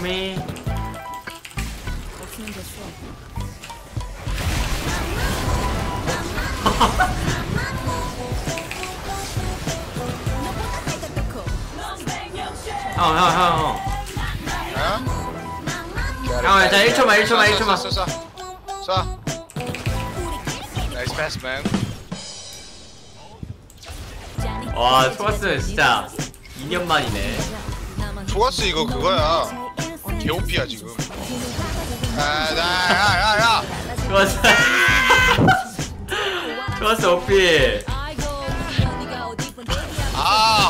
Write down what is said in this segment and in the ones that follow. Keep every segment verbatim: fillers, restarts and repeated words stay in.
me. 없으면 됐어. 형, 형, 형, 형. 형, 자, 일 초만, 일 초만, 일 초만. 쏴, 쏴, 쏴. 쏴. 나이스 패스, 맨. 와, 초가스 진짜 이 년 만이네. 초가스 이거 그거야. 개오피야 지금. 아, 야, 야, 야, 야. 초가스. 초가스 오피. 아.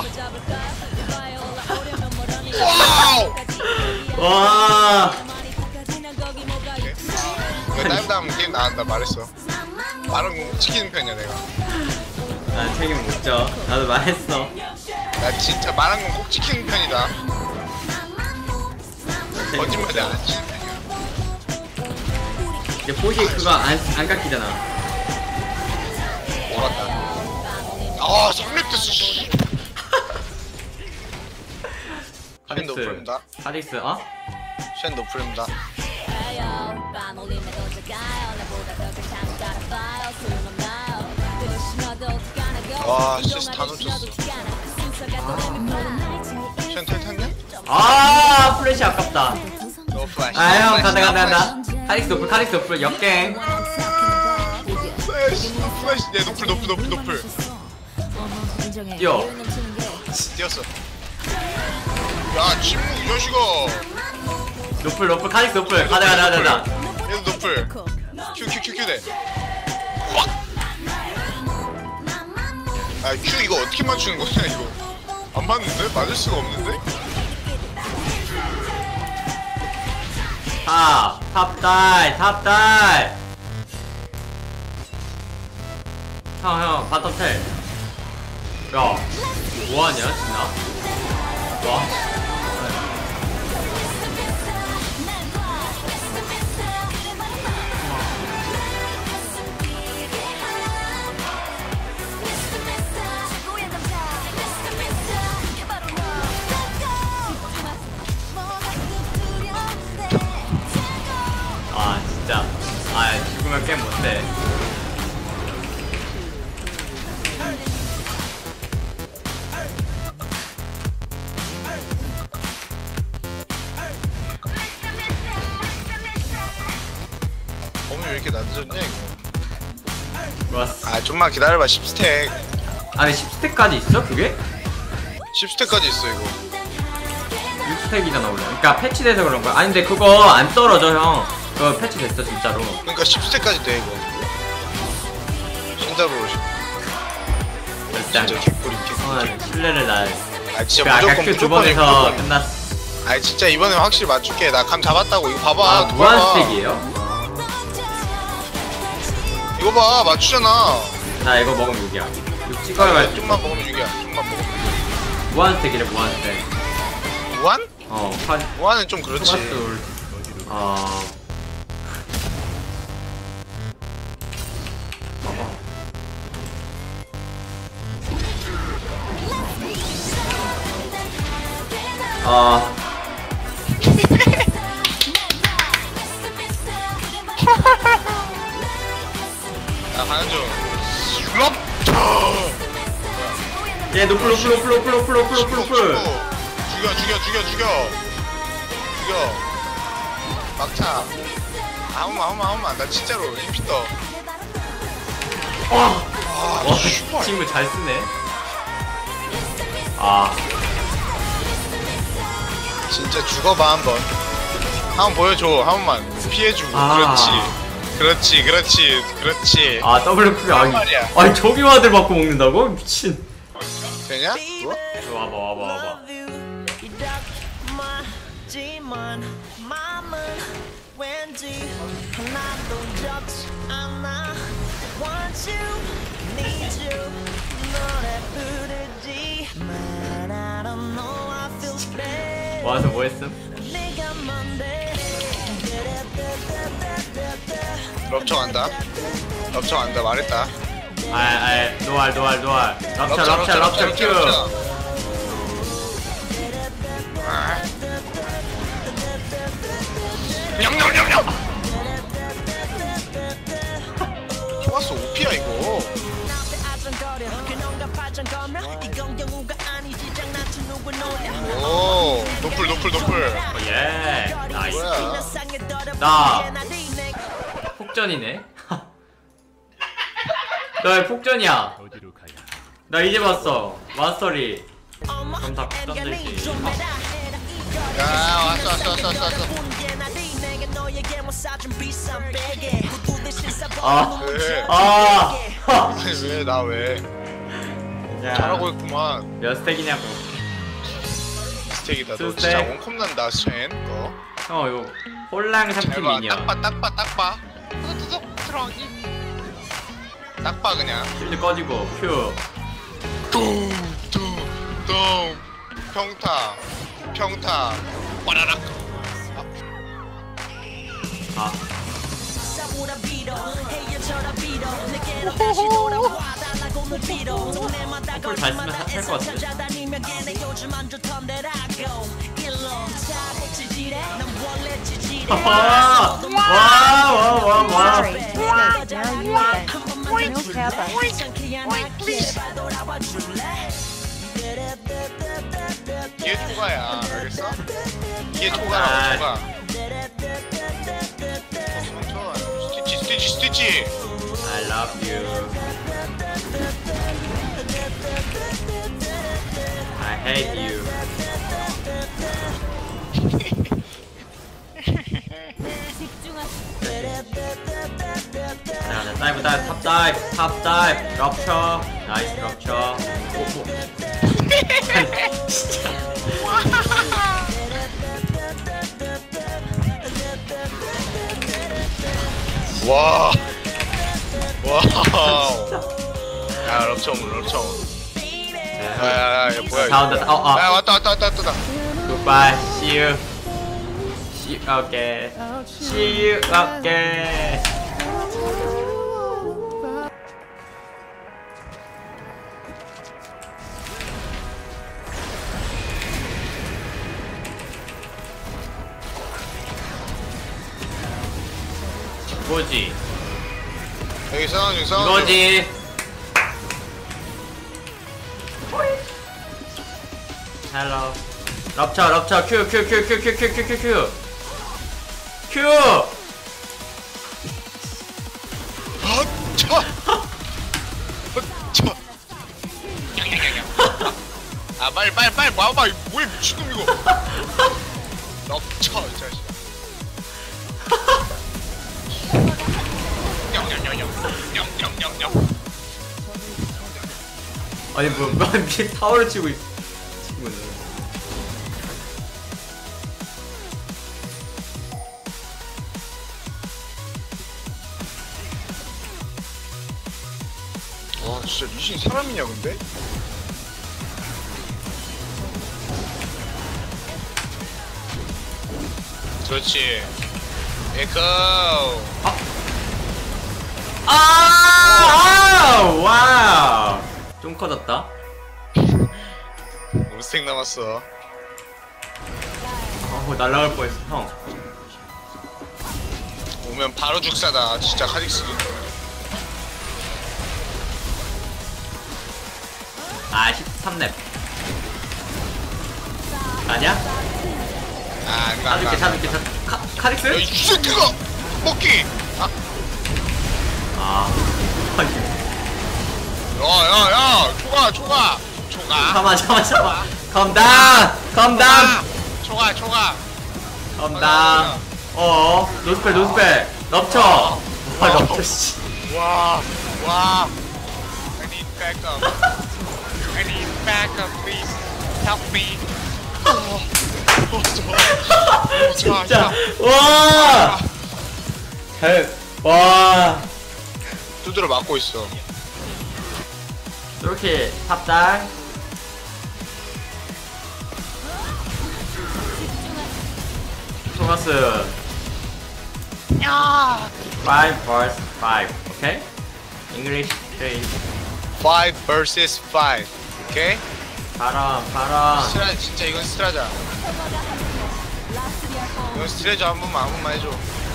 와우. 와. 이거 다음 다음 게임 나간다 말했어. 말은 지키는 편이야 내가. 난 책임 못 져. 나도 말했어. 나 진짜 말한 건 꼭 지키는 편이다. 거짓말이 안 하지. 이제 포시 그거 안, 안 깎이잖아. 오랐다. 아, 삼렙됐어. 씨. 쉔 노프입니다. 카직스, 어? 쉔 노프입니다. 와, 진짜 다 놓쳤어. 쉔 탈탔냐? 아, 플래시 아깝다. 노 플래시. 아, 형, 간다, 간다, 간다. 카직스 오플, 카직스 오플, 역갱. 플래시, 플래시. 네, 노플, 노플, 노플, 노플. 뛰어. 뛰었어. 야, 침묵 이 자식아. 노플, 노플, 카직스 오플. 가자, 가자, 가자, 가자. 얘도 노플. Q, Q, Q, Q 대. 확. 아, Q 이거 어떻게 맞추는 거냐 이거? 안 맞는데? 맞을 수가 없는데? 탑, 탑 다이, 탑 다이. 형, 형, 바텀 텔. 야, 뭐하냐, 진짜? 와. 아, 진짜. 아, 죽으면 게임 못해. 범위 왜 이렇게 낮아졌냐 이거? 좋았어. 아, 좀만 기다려봐. 십 스택. 아니, 십 스택까지 있어, 그게? 십 스택까지 있어 이거. 육 스택이잖아, 원래. 그니까 패치돼서 그런 거야. 아니, 근데 그거 안 떨어져, 형. 그거 패치됐어, 진짜로. 그러니까 십 스택까지 돼 이거. 진짜로. 일단. 진짜 개꿀이 개꿀. 어, 신뢰를 날. 아, 진짜 그 아까 무조건 그 두 무조건 해, 번에서 무조건. 끝났어. 아, 진짜 이번에 확실히 맞출게. 나 감 잡았다고. 이거 봐봐. 아, 이거 무한 봐봐. 스택이에요? 이거 봐, 맞추잖아. 나 이거 먹으면 육이야. 육 찍어야 아, 말. 좀만 먹으면 육이야. 좀만 먹으면. 무한 스택이래, 무한 스택. 무한? 어, 파. 무한은 좀 그렇지. 토마스 어. 어. 야, 가는 중. 럽! 얘 노플 노플 노플 노플 노플 노플 노플 노플. 죽여, 죽여, 죽여, 죽여. 죽여. 막차. 아무만, 아무만, 아무만. 나 진짜로 인피 떠. 와. 아, 와, 슈퍼. 친구 잘 쓰네. 아. 진짜 죽어봐 한번. 한번 보여줘. 한 번만 피해주고. 아. 그렇지. 그렇지, 그렇지, 그렇지. 아, 더블 쿨 아니. 말이야. 아니, 저기 와들 받고 먹는다고? 미친. 되냐? 뭐? 와봐, 와봐, 와봐. 와서 뭐 했음? 럽쳐간다. 럽쳐간다. 말했다. 아, 아, 노알, 노알, 노알. 럽차, 럽차, 럽차, 큐. 영영영영. 좋았어 오피야 이거. 오 노플 노플 노플. 예. 나이스. 뭐야? 나 폭전이네. 나 왜 폭전이야? 나 이제 봤어. 마스터리. 그럼 다 폭전들지. 야 왔어 왔어 왔어 왔어 왔어. 아. 왜? 아. 아니 왜 나 왜? 자, 잘하고 있구만. 몇 스택이냐고. 스택이다. 너 스택. 진짜 원컵 난다 쉔. 너. 형 이거 홀랑 삼 팀 잘 봐. 미니어. 딱봐 딱봐 딱봐. 들어가기. 딱봐 그냥. 실드 꺼지고 큐. 뚱뚱뚱 평타 평타 와라락. 아. 콜 잘 쓰면 할것 같은데. 와! 와! 와! 와! Sorry, mistake. Now you open. No kappa. 이게 초가야 알겠어? 이게 초가라고 초가. 어, 스티치 스티치 스티치. I love you. I hate you. 자, 자, 다이브, 다이브, 탑 다이브, 탑 다이브, 럽쳐, 나이스 럽쳐. 오, 오. 진짜. 와. 와우. 야 럽쳐온 럽쳐온. 야야야 뭐야 다 온다. 어, 어. 야 왔다 왔다 왔다 왔다. Goodbye. See you. See you again. See you again. 이거지. 여기 싸우는 중 싸우는 중. 이거지. 헬로. 럽쳐 럽쳐 큐 큐 큐 큐 큐 큐 큐 큐 큐. 큐. 헛쳐. 헛쳐. 아 빨리 빨리 빨리 와봐 뭐야 미친놈 이거. 럽쳐 이 자식아. 영영영영영영영. 아니 뭐 뭐 위에 타워를 치고 있. 치고 있네. 와 진짜 리신 사람이냐 근데? 그렇지. 에코. 아! 아! 와우! 좀 커졌다. 오 스택 남았어. 어, 날라갈 뻔했어, 형. 오면 바로 죽사다 진짜 카직스도. 아, 십삼 렙. 아니야? 아 안가 사줄게, 안가. 사줄게, 사 카, 카릭스? 야이 새끼가 먹기. 아. 아. 아니. 야야야 초가 초가 초가. 잠깐만, 잠깐만, 잠깐만. Calm down! Calm down! 초가 초가. Calm down. 어, 노스펠, 노스펠. 럽쳐. 와, 럽쳐, 씨. 와 와. I need backup. I need backup, please. Help me. 어, 어, 좋아. 어, 좋아, 진짜. 좋아. 와! 잘, 와. 두드려 맞고 있어. 이렇게 탑달. 토마스. 야. five versus five. 오케이? English three. five versus five. 오케이? 바람, 바람. 스트라 진짜 이건 스트라자. 이거 스트레저 한 번만 한 번만 해줘.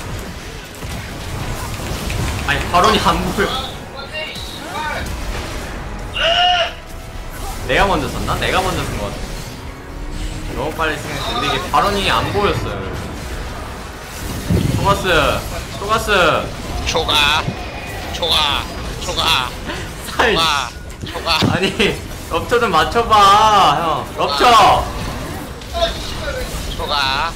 아니 바론이 안 보여. 내가 먼저 썼나? 내가 먼저 쓴 것 같아. 너무 빨리 생각했어. 근데 이게 바론이 안 보였어요. 토가스, 토가스. 초가, 초가, 초가, 살. 초가, 초가. 아니 럽처 좀 맞춰봐, 형. 럽처. 초가.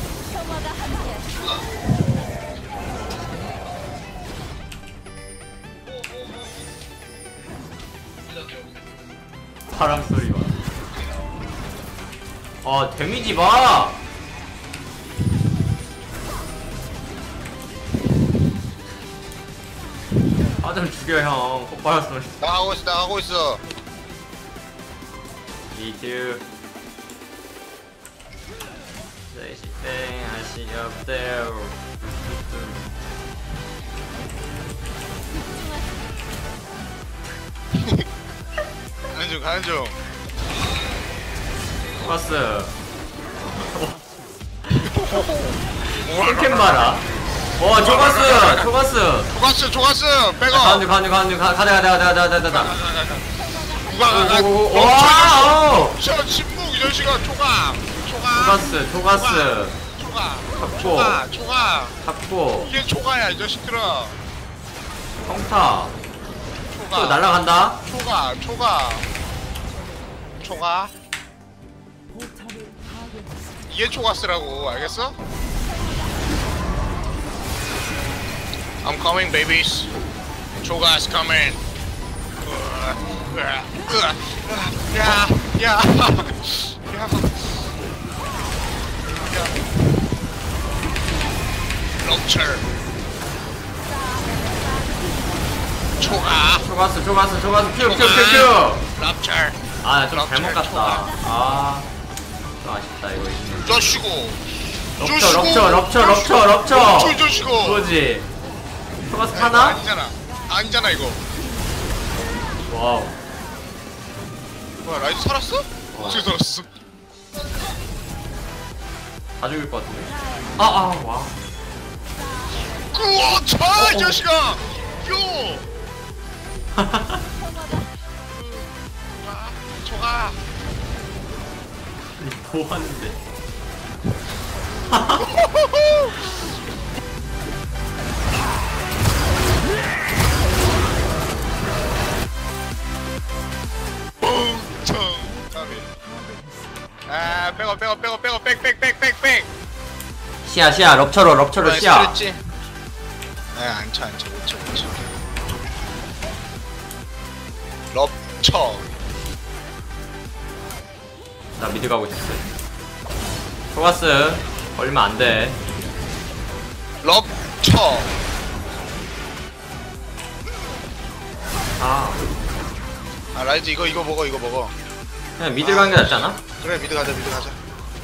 바람 소리 봐. 아 데미지 봐. 아 좀 죽여 형. 폭발했으면. 나가고 있어, 나가고 있어. 이두. 레이시땡 아시 없대요. 가는 중, 가는 중. 토가스. 캔캔 봐라. 와 토가스, 토가스. 초가스, 초가스, 백업. 가운데 가운데 가운데 가 가자 가자 가자 가자 가자 가자. 누가 가가? 와. 저 침묵 이 자식아. 초가, 초가. 토가스, 토가스. 초가, 탁구. 초가, 초가. 탁구. 이게 초가야 이 자식들아. 평타. 또 초가, 날라간다. 초가, 초가, 초가. 이게 초가스라고 알겠어? I'm coming, babies. 초가스 coming. 야, 야, 야, 야. 럭처. 초가. 초가스, 초가스, 초가스. 큐, 큐, 큐, 큐. 럭처. 아, 좀 럭처, 잘못 갔다. 초가. 아, 좀 아쉽다 이거. 자식고. 럽처, 럽처, 럽처, 럽처, 럽처. 럽처, 자식고. 그거지. 초가스 이거 타나? 아니잖아. 아니잖아 이거. 와우. 뭐야 라이즈 살았어? 어떻게 살았어? 다 죽일 것 같은데. 아, 아, 와. 우와 차! 이 자식아! 요! 초가! 뭐 하는데? 뻥청! 아 백업 백업 백업 백업 백백백백백! 시야, 시야, 럽처로, 럽처로 시야. 아 안쳐 안쳐 못쳐 못쳐 럽쳐 나 미드 가고 있었어. 초가스. 얼마 안 돼. 럽쳐 아, 아 라이즈 이거 이거 먹어 이거 먹어 그냥 미드 가는 게 낫지 않아? 그래 미드 가자 미드 가자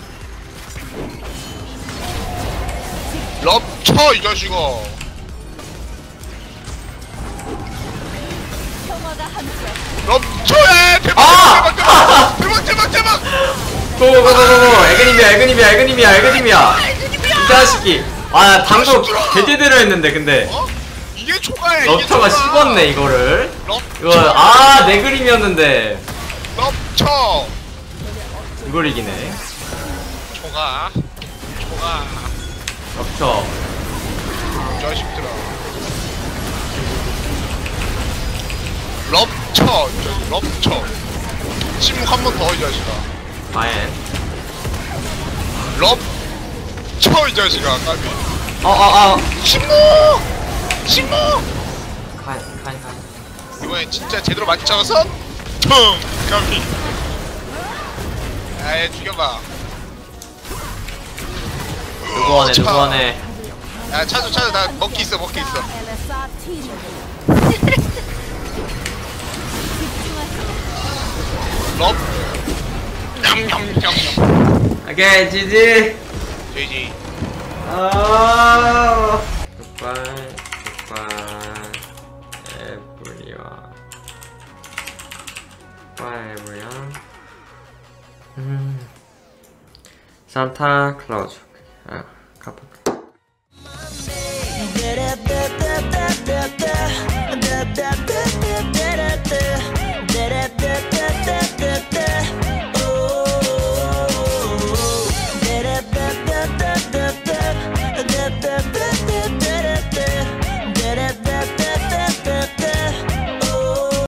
럽쳐 이 자식아 럽쳐해 대박 아! 대박 대박 대박 대박 고고고고고. 에그님이야, 에그님이야, 에그님이야, 에그님이야. 이 자식이. 아, 방금 제대로 했는데, 근데. 어? 이게 초가야 이게 럽처가 초가. 씹었네, 이거를. 럽쳐 이거, 아, 내 그림이었는데. 럽쳐 이걸 이기네. 초가 초가 럽처. 이 자식들아 럽쳐 이 자식, 럽쳐 침묵 한 번 더 이 자식아 마엔. 럽쳐 이 자식아 까비 어, 어, 어. 침묵 침묵 카인, 카인, 카인. 이번엔 진짜 제대로 맞춰서 퉁 까비 아예 죽여봐 누구 원해, 누구 원해. 야 차주 차주 나 먹기 있어 먹기 있어 럽 냠냠냠냠 오케이, 지지. 제이지 아. 굿바이, 굿바이. 에브리원. 굿바이, 에브리원. 음. 산타 클라우즈. 어.